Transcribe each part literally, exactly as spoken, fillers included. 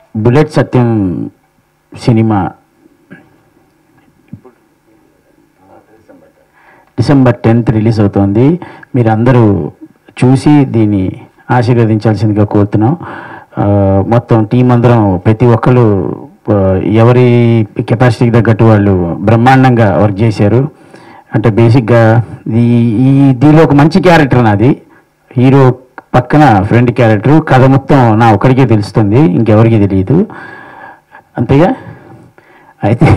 Bullet Satyam cinema December tenth release అవుతోంది. మీరు అందరూ చూసి దీన్ని ఆశీర్వదించాల్సిందిగా కోరుతున్నాం. మొత్తం టీం అందరం ప్రతి ఒక్కరు ఎవరి కెపాసిటీకి తగ్గట్టు వాళ్ళు బ్రహ్మాండంగా వర్క్ చేశారు. అంటే బేసిక్గా ఈ ఈ దీనిలో ఒక మంచి క్యారెక్టర్ నాది, హీరో పక్కన ఫ్రెండ్ క్యారెక్టర్. కథ మొత్తం నా ఒక్కడికే తెలుస్తుంది, ఇంకెవరికి తెలియదు, అంతేగా. అయితే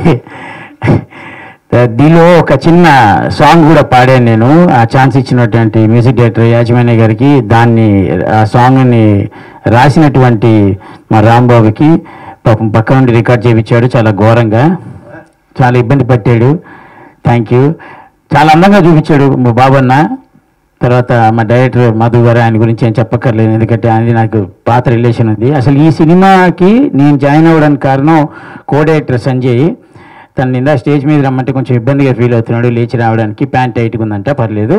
దీనిలో ఒక చిన్న సాంగ్ కూడా పాడాను నేను. ఆ ఛాన్స్ ఇచ్చినటువంటి మ్యూజిక్ డైరెక్టర్ యాజమాన్య గారికి, దాన్ని ఆ సాంగ్ని రాసినటువంటి మా రాంబాబుకి పాపం పక్క నుండి రికార్డ్ చేయించాడు, చాలా ఘోరంగా, చాలా ఇబ్బంది పట్టాడు. Thank you. చాలా అందంగా చూపించాడు మా బాబన్న. తర్వాత మా డైరెక్టర్ మధు గారు, ఆయన గురించి ఏం చెప్పక్కర్లేదు, ఎందుకంటే ఆయన నాకు పాత రిలేషన్ ఉంది. అసలు ఈ సినిమాకి నేను జాయిన్ అవ్వడానికి కారణం కో డైరెక్టర్ సంజయ్. తను నిందా స్టేజ్ మీద రమ్మంటే కొంచెం ఇబ్బందిగా ఫీల్ అవుతున్నాడు, లేచి రావడానికి. ప్యాంట్ టైట్గా ఉందంట, పర్లేదు.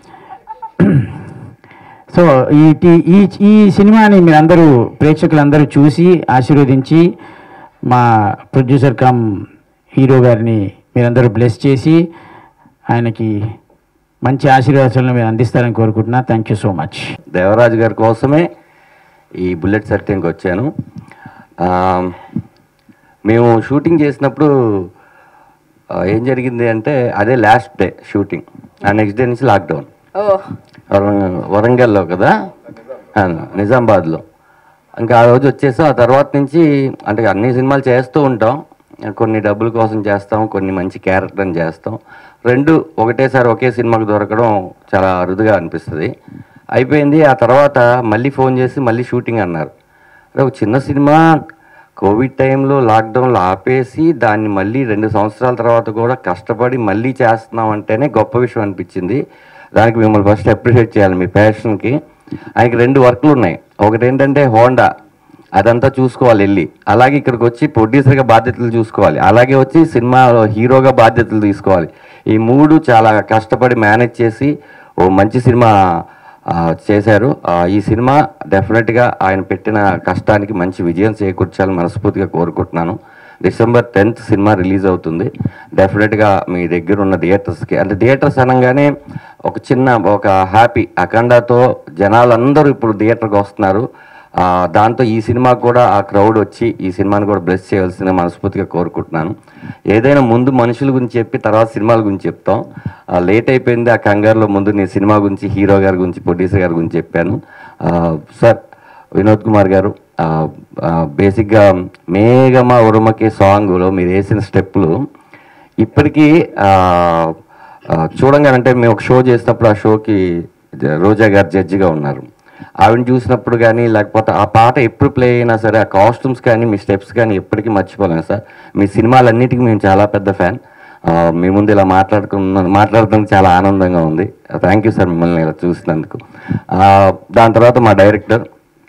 సో ఈ ఈ ఈ సినిమాని మీరందరూ ప్రేక్షకులందరూ చూసి ఆశీర్వదించి మా ప్రొడ్యూసర్ కమ్ హీరో గారిని మీరందరూ బ్లెస్ చేసి ఆయనకి మంచి ఆశీర్వాదాలను మీరు అందిస్తారని కోరుకుంటున్నా. Thank you so much. Devaraju గారి కోసమే ఈ బుల్లెట్ సత్యంకి వచ్చాను. మేము షూటింగ్ చేసినప్పుడు ఏం జరిగింది అంటే, అదే లాస్ట్ డే షూటింగ్, ఆ నెక్స్ట్ డే నుంచి లాక్డౌన్. వరంగల్లో కదా, నిజామాబాద్లో. ఇంకా ఆ రోజు వచ్చేసాం. ఆ తర్వాత నుంచి అంటే అన్ని సినిమాలు చేస్తూ ఉంటాం, కొన్ని డబ్బుల కోసం చేస్తాం, కొన్ని మంచి క్యారెక్టర్ని చేస్తాం. రెండు ఒకటేసారి ఒకే సినిమాకి దొరకడం చాలా అరుదుగా అనిపిస్తుంది. అయిపోయింది. ఆ తర్వాత మళ్ళీ ఫోన్ చేసి మళ్ళీ షూటింగ్ అన్నారు. ఒక చిన్న సినిమా కోవిడ్ టైంలో లాక్డౌన్లో ఆపేసి దాన్ని మళ్ళీ రెండు సంవత్సరాల తర్వాత కూడా కష్టపడి మళ్ళీ చేస్తున్నాం అంటేనే గొప్ప విషయం అనిపించింది. దానికి మిమ్మల్ని ఫస్ట్ అప్రిషియేట్ చేయాలి, మీ ప్యాషన్కి. ఆయనకి రెండు వర్క్లు ఉన్నాయి. ఒకటి ఏంటంటే హోండా, అదంతా చూసుకోవాలి వెళ్ళి. అలాగే ఇక్కడికి వచ్చి ప్రొడ్యూసర్గా బాధ్యతలు చూసుకోవాలి, అలాగే వచ్చి సినిమాలో హీరోగా బాధ్యతలు తీసుకోవాలి. ఈ మూడు చాలా కష్టపడి మేనేజ్ చేసి ఓ మంచి సినిమా చేశారు. ఈ సినిమా డెఫినెట్గా ఆయన పెట్టిన కష్టానికి మంచి విజయం చేకూర్చాలని మనస్ఫూర్తిగా కోరుకుంటున్నాను. డిసెంబర్ టెన్త్ సినిమా రిలీజ్ అవుతుంది. డెఫినెట్గా మీ దగ్గర ఉన్న థియేటర్స్కి, అంటే థియేటర్స్ అనగానే ఒక చిన్న ఒక హ్యాపీ, అఖండతో జనాలందరూ ఇప్పుడు థియేటర్కి వస్తున్నారు. దాంతో ఈ సినిమా కూడా ఆ క్రౌడ్ వచ్చి ఈ సినిమాని కూడా బ్లెస్ చేయాల్సిన మనస్ఫూర్తిగా కోరుకుంటున్నాను. ఏదైనా ముందు మనుషుల గురించి చెప్పి తర్వాత సినిమాల గురించి చెప్తాం. లేట్ అయిపోయింది ఆ కంగారులో. ముందు నేను సినిమా గురించి, హీరో గారి గురించి, ప్రొడ్యూసర్ గారి గురించి చెప్పాను. సార్ వినోద్ కుమార్ గారు, బేసిక్గా మేఘమా ఉరుమకే సాంగ్లో మీరు వేసిన స్టెప్పులు ఇప్పటికీ చూడంగానంటే, మేము ఒక షో చేసినప్పుడు ఆ షోకి రోజా గారు జడ్జిగా ఉన్నారు. ఆవిడని చూసినప్పుడు కానీ, లేకపోతే ఆ పాట ఎప్పుడు ప్లే అయినా సరే, ఆ కాస్ట్యూమ్స్ కానీ మీ స్టెప్స్ కానీ ఎప్పటికీ మర్చిపోలేము సార్. మీ సినిమాలన్నిటికీ మేము చాలా పెద్ద ఫ్యాన్. మీ ముందు ఇలా మాట్లాడుకున్న మాట్లాడుతున్నందుకు చాలా ఆనందంగా ఉంది. థ్యాంక్ యూ సార్ మిమ్మల్ని ఇలా చూసినందుకు. దాని తర్వాత మా డైరెక్టర్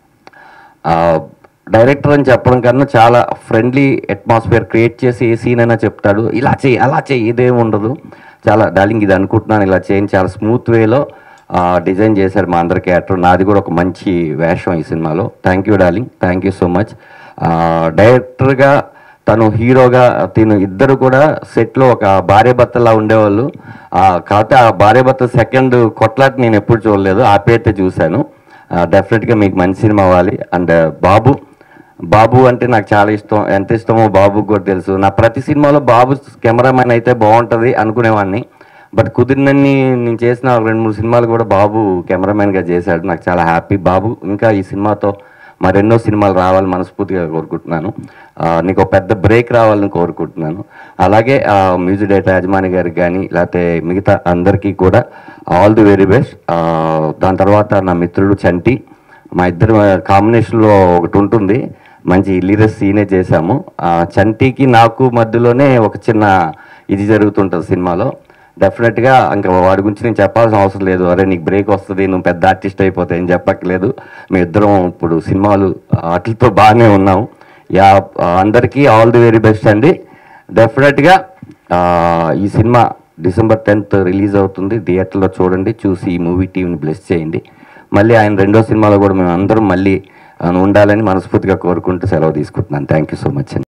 డైరెక్టర్ అని చెప్పడం కన్నా చాలా ఫ్రెండ్లీ అట్మాస్ఫియర్ క్రియేట్ చేసి ఏ సీన్ అయినా చెప్తాడు, ఇలా చేయి అలా చేయి, ఇదేమి ఉండదు. చాలా డార్లింగ్ ఇది అనుకుంటున్నాను ఇలా చేయని చాలా స్మూత్ వేలో డిజైన్ చేశారు మా అందరి క్యారెక్టర్. నాది కూడా ఒక మంచి వేషం ఈ సినిమాలో. Thank you darling, thank you so much. డైరెక్టర్గా తను, హీరోగా తిను, ఇద్దరు కూడా సెట్లో ఒక భార్య భర్తలా ఉండేవాళ్ళు. కాకపోతే ఆ భార్య భర్త సెకండ్ కొట్లాట నేను ఎప్పుడు చూడలేదు, ఆ పేరుతో చూశాను. డెఫినెట్గా మీకు మంచి సినిమా అవ్వాలి. అండ్ బాబు బాబు అంటే నాకు చాలా ఇష్టం, ఎంత ఇష్టమో బాబుకి కూడా తెలుసు. నా ప్రతి సినిమాలో బాబు కెమెరామెన్ అయితే బాగుంటుంది అనుకునేవాడిని. బట్ కుదిరినన్ని నేను చేసిన రెండు మూడు సినిమాలు కూడా బాబు కెమెరామెన్గా చేశాడు. నాకు చాలా హ్యాపీ. బాబు ఇంకా ఈ సినిమాతో మరెన్నో సినిమాలు రావాలని మనస్ఫూర్తిగా కోరుకుంటున్నాను. నీకు ఒక పెద్ద బ్రేక్ రావాలని కోరుకుంటున్నాను. అలాగే మ్యూజిక్ డైరెక్టర్ యజమాని గారికి కానీ, లేకపోతే మిగతా అందరికీ కూడా ఆల్ ది వెరీ బెస్ట్. దాని తర్వాత నా మిత్రుడు చంటి, మా ఇద్దరు కాంబినేషన్లో ఒకటి ఉంటుంది, మంచి లిరిక్స్ సీనే చేశాము. చంటికి నాకు మధ్యలోనే ఒక చిన్న ఇది జరుగుతుంటుంది సినిమాలో. డెఫినెట్గా ఇంకా వాడి గురించి నేను చెప్పాల్సిన అవసరం లేదు. అరే నీకు బ్రేక్ వస్తుంది, నువ్వు పెద్ద ఆర్టిస్ట్ అయిపోతాయి అని చెప్పక్కర్లేదు. మీ ఇద్దరం ఇప్పుడు సినిమాలు వాటితో బాగానే ఉన్నాం. యా, అందరికీ ఆల్ ది వెరీ బెస్ట్ అండి. డెఫినెట్గా ఈ సినిమా డిసెంబర్ టెన్త్ రిలీజ్ అవుతుంది. థియేటర్లో చూడండి, చూసి ఈ మూవీ టీంని బ్లెస్ చేయండి. మళ్ళీ ఆయన రెండో సినిమాలో కూడా మేము అందరం మళ్ళీ ఉండాలని మనస్ఫూర్తిగా కోరుకుంటూ సెలవు తీసుకుంటున్నాను. థ్యాంక్ యూ సో మచ్ అండి.